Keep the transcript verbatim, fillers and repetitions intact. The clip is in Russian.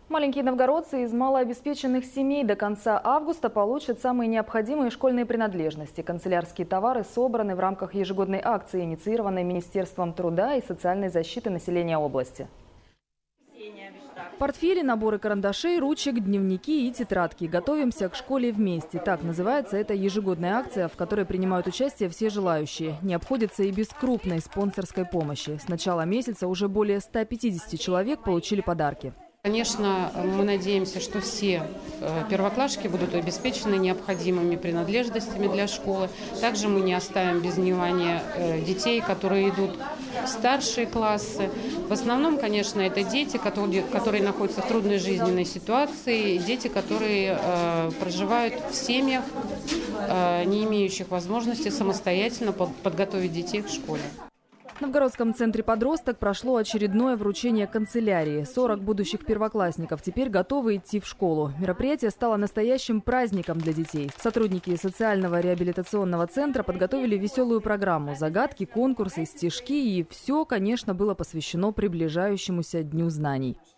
Маленькие новгородцы из малообеспеченных семей до конца августа получат самые необходимые школьные принадлежности. Канцелярские товары собраны в рамках ежегодной акции, инициированной Министерством труда и социальной защиты населения области. Портфели, наборы карандашей, ручек, дневники и тетрадки. Готовимся к школе вместе. Так называется эта ежегодная акция, в которой принимают участие все желающие. Не обходится и без крупной спонсорской помощи. С начала месяца уже более ста пятидесяти человек получили подарки. Конечно, мы надеемся, что все первоклашки будут обеспечены необходимыми принадлежностями для школы. Также мы не оставим без внимания детей, которые идут в старшие классы. В основном, конечно, это дети, которые, которые находятся в трудной жизненной ситуации, дети, которые проживают в семьях, не имеющих возможности самостоятельно подготовить детей к школе. В Новгородском центре «Подросток» прошло очередное вручение канцелярии. сорок будущих первоклассников теперь готовы идти в школу. Мероприятие стало настоящим праздником для детей. Сотрудники социального реабилитационного центра подготовили веселую программу. Загадки, конкурсы, стишки и все, конечно, было посвящено приближающемуся Дню знаний.